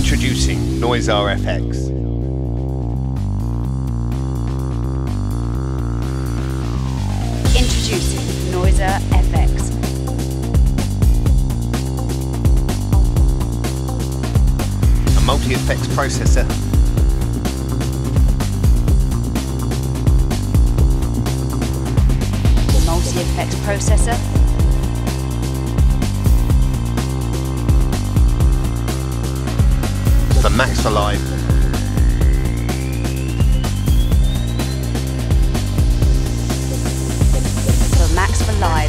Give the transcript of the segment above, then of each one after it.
Introducing NoisR FX. Introducing NoisR FX. A multi-effects processor. The multi-effects processor. The Max for Live. The Max for Live.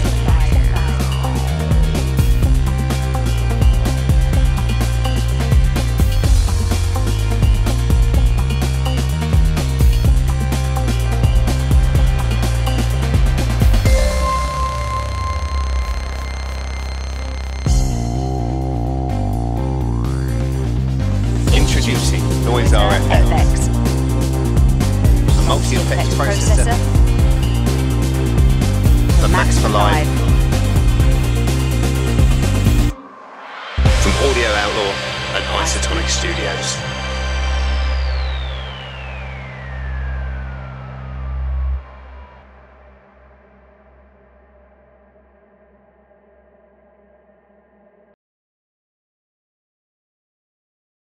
Introducing NoisR FX. A multi-effects processor. The Max for Live. From Outlaw and Isotonik Studios.